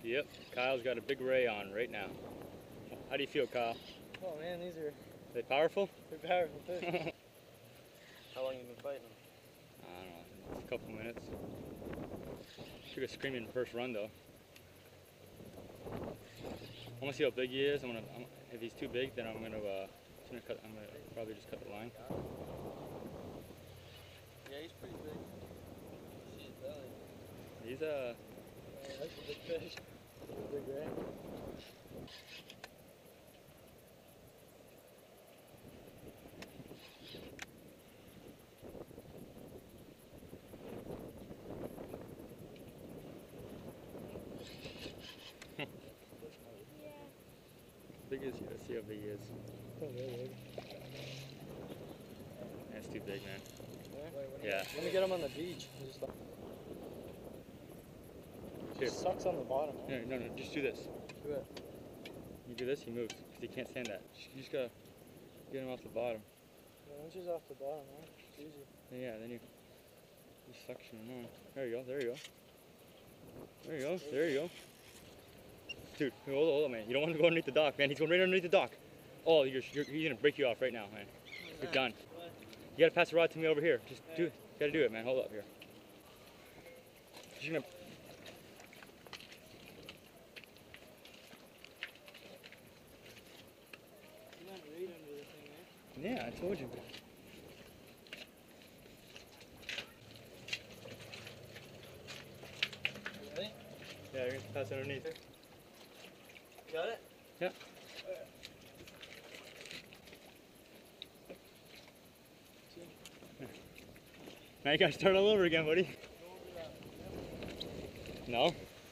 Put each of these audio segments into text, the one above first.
Yep, Kyle's got a big ray on right now. How do you feel, Kyle? Oh man, these are They powerful? they're powerful fish. How long you been fighting them? I don't know, a couple minutes. Took a screaming first run though. I want to see how big he is. If he's too big, then I'm gonna probably just cut the line. Yeah, he's pretty big. See his belly. He's Oh, that's a big fish. Big ray. big as let's see how big he is. Oh, really big. That's too big, man. Yeah. Let me get him on the beach. Here. It sucks on the bottom. Huh? No, just do this. Do it. You do this, he moves, because he can't stand that. You just gotta get him off the bottom. Yeah, once he's off the bottom, huh? It's easy. Yeah, then you suction him on. There you go, there you go. There you go, there you go. Dude, hold on, man. You don't want to go underneath the dock, man. He's going right underneath the dock. Oh, he's gonna break you off right now, man. You're done. You gotta pass the rod to me over here. Just do it. You gotta do it, man. Hold up here. You're gonna. You went right under the thing, eh? Yeah, I told you. Ready? Yeah, you're gonna pass underneath. You got it? Yeah. Now you gotta start all over again, buddy. No?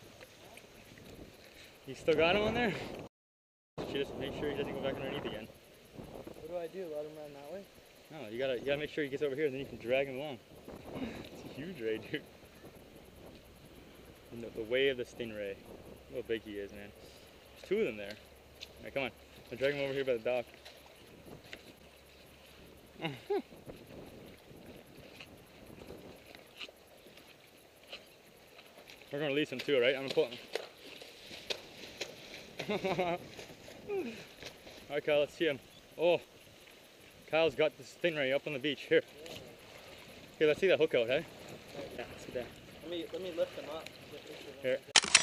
You still got him on there? Just make sure he doesn't go back underneath again. What do I do? Let him run that way? No, you gotta make sure he gets over here, and then you can drag him along. It's a huge ray, dude. The way of the stingray. Look how big he is, man. There's two of them there. Alright, come on. I'll drag him over here by the dock. We're gonna release him too, right? I'm gonna pull him. Alright, Kyle, let's see him. Oh, Kyle's got this stingray up on the beach. Here. Here, let's see that hook out, hey? Yeah, sit there. Let me lift him up. Here.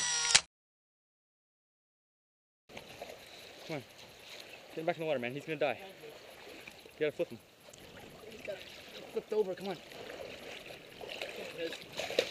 Come on. Get him back in the water, man. He's gonna die. You gotta flip him. He's got flipped over, come on.